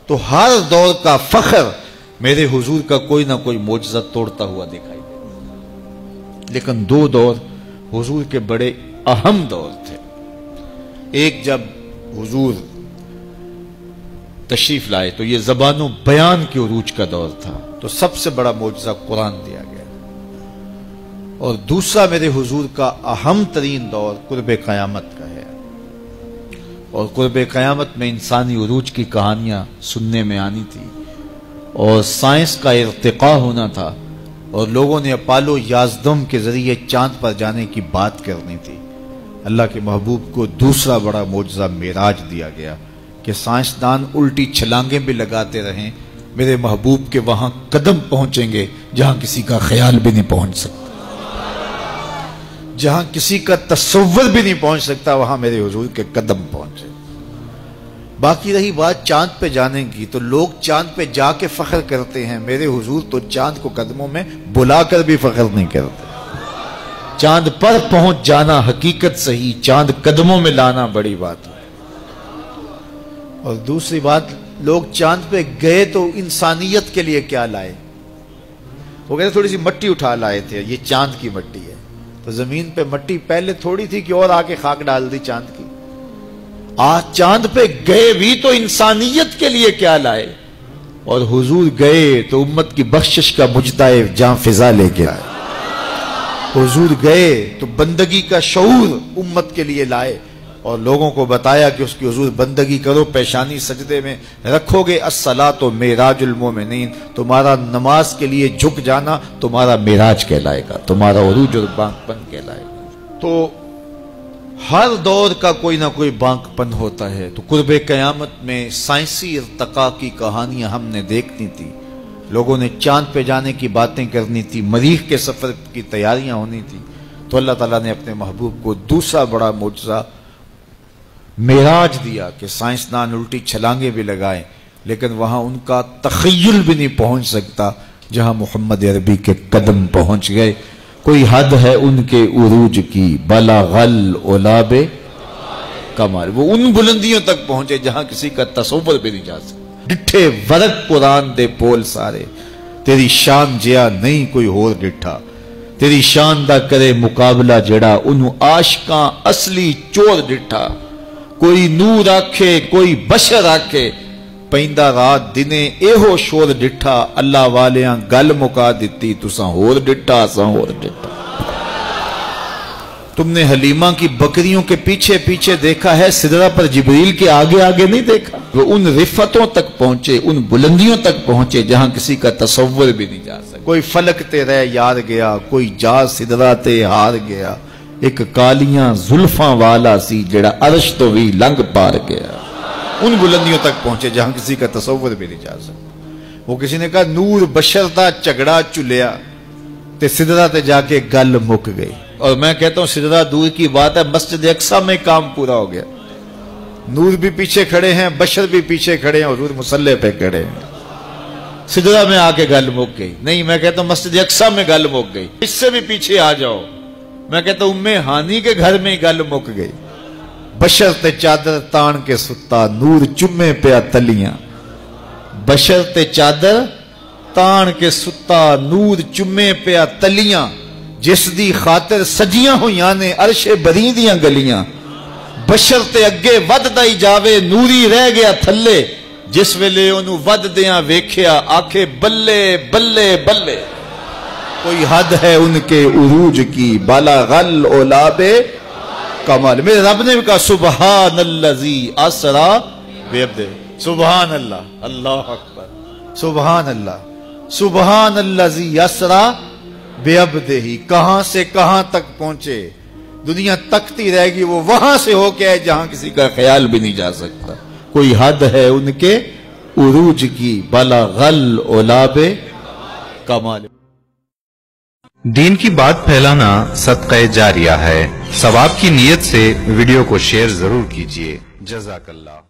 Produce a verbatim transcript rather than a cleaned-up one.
تو ہر دور کا فخر میرے حضور کا کوئی نہ کوئی معجزہ توڑتا ہوا دکھائی دے. لیکن دو دور حضور کے بڑے اہم دور تھے. ایک جب حضور تشریف لائے تو یہ زبان و بیان کے عروج کا دور تھا، تو سب سے بڑا معجزہ قرآن دیا گیا. اور دوسرا میرے حضور کا اہم ترین دور قرب قیامت کا ہے. اور قرب قیامت میں انسانی عروج کی کہانیاں سننے میں آنی تھی، اور سائنس کا ارتقاء ہونا تھا، اور لوگوں نے اپالو یازدم کے ذریعے چاند پر جانے کی بات کرنی تھی. اللہ کے محبوب کو دوسرا بڑا معجزہ معراج دیا گیا کہ سائنسدان الٹی چھلانگیں بھی لگاتے رہیں، میرے محبوب کے وہاں قدم پہنچیں گے جہاں کسی کا خیال بھی نہیں پہنچ سکتا، جہاں کسی کا تصور بھی نہیں پہنچ سکتا، وہاں میرے حضور کے قدم پہنچے. باقی رہی بات چاند پہ جانے کی، تو لوگ چاند پہ جا کے فخر کرتے ہیں، میرے حضور تو چاند کو قدموں میں بلا کر بھی فخر نہیں کرتے. چاند پر پہنچ جانا حقیقت صحیح، چاند قدموں میں لانا بڑی بات ہے. اور دوسری بات، لوگ چاند پہ گئے تو انسانیت کے لیے کیا لائے؟ وہ کہتے تھوڑی سی مٹی اٹھا لائے تھے، یہ چاند کی مٹی ہے. تو زمین پہ مٹی پہلے تھوڑی تھی کہ اور آ کے خاک ڈال دی چاند کی. آج چاند پہ گئے بھی تو انسانیت کے لیے کیا لائے؟ اور حضور گئے تو امت کی بخشش کا مجدہ جاں فضا لے کے آئے. حضور گئے تو بندگی کا شعور امت کے لیے لائے، اور لوگوں کو بتایا کہ اس کی حضور بندگی کرو، پیشانی سجدے میں رکھو گے، الصلاۃ معراج المومنین، تمہارا نماز کے لیے جھک جانا تمہارا معراج کہلائے گا، تمہارا عروج اور بانک پن کہلائے گا. تو ہر دور کا کوئی نہ کوئی بانک پن ہوتا ہے. تو قرب قیامت میں سائنسی ارتقاء کی کہانیاں ہم نے دیکھنی تھی، لوگوں نے چاند پہ جانے کی باتیں کرنی تھی، مریخ کے سفر کی تیاریاں ہونی تھی. تو اللہ تعالیٰ نے اپنے محبوب کو دوسرا بڑا معجزہ معراج دیا کہ سائنسدان الٹی چھلانگیں بھی لگائیں، لیکن وہاں ان کا تخیل بھی نہیں پہنچ سکتا جہاں محمد عربی کے قدم پہنچ گئے. کوئی حد ہے ان کے عروج کی، بلغ العلا کمال، وہ ان بلندیوں تک پہنچے جہاں کسی کا تصور بھی نہیں جا سکتا. ڈٹھے ورق قرآن دے پول سارے، تیری شان جیا نہیں کوئی ہور ڈٹھا، تیری شان دا کرے مقابلہ جڑا انہوں عاشقاں اصلی چور ڈٹھا. کوئی نور آکھے کوئی بشر آکھے، پیندہ رات دنے ایہو شور ڈٹھا، اللہ والیاں گل مکا دیتی تساں ہور ڈٹھا اساں ہور ڈٹھا. تم نے حلیمہ کی بکریوں کے پیچھے پیچھے دیکھا ہے، سدرہ پر جبریل کے آگے آگے نہیں دیکھا. وہ ان رفتوں تک پہنچے، ان بلندیوں تک پہنچے جہاں کسی کا تصور بھی نہیں جا سکتا. کوئی فلک تے رہ یار گیا، کوئی جا سدرہ تے ہار گیا، ایک کالیاں زلفاں والا سی جڑا عرش تو بھی لنگ پار گیا. ان بلندیوں تک پہنچے جہاں کسی کا تصور بھی نہیں جا سکتا. وہ کسی نے کہا نور بشر دا جھگڑا چلیا تے سدرہ تے جا کے گل مک گئی. اور میں کہتا ہوں سدرہ دور کی بات ہے، مسجد اقصی میں کام پورا ہو گیا. نور بھی پیچھے کھڑے ہیں، بشر بھی پیچھے کھڑے ہیں، حضور مصلی پہ کھڑے ہیں. سدرہ میں آ کے گل مک گئی. نہیں، میں کہتا ہوں مسجد اقصی میں گل مک گئی، اس سے بھی پیچھے آ جاؤ. میں کہتا ہوں ام ہانی کے گھر میں گل مک گئی. بشر تے چادر تان کے ستا، نور چمے پیا تلیاں. بشر تے چادر تان کے ستا، نور چمے پیا تلیاں. جس دی خاطر سجیاں ہویاں نے عرش بری دیاں گلیاں. بشر تے اگے ود دائی جاوے، نوری رہ گیا تھلے. جس ویلے انہوں ود دیاں ویکھیا آکھے بلے بلے بلے. کوئی حد ہے ان کے عروج کی، بلغ العلا کمال. میرے رب نے بھی کہا سبحان الذی اسرا بعبدہ. سبحان اللہ، اللہ اکبر، سبحان اللہ، سبحان الذی اسرا بعبدہ. کہاں سے کہاں تک پہنچے، دنیا تکتی رہے گی، وہ وہاں سے ہو کے آئے جہاں کسی کا خیال بھی نہیں جا سکتا. کوئی حد ہے ان کے عروج کی، بلغ العلا کمال. دین کی بات پھیلانا صدقہ جاریہ ہے. ثواب کی نیت سے ویڈیو کو شیئر ضرور کیجیے. جزاک اللہ.